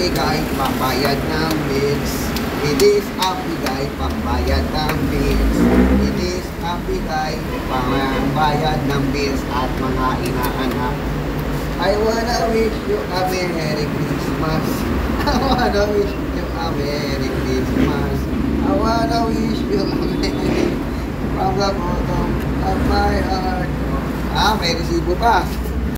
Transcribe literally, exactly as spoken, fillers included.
bigay pambayad ng bills. It is a bigay pambayad ng bills. It is a bigay pambayad ng bills at mga inaanak. I wanna wish you a Merry Christmas. I wanna wish you a Merry Christmas. I wanna wish you a Merry from the bottom of my heart. Ah, may resibo pa.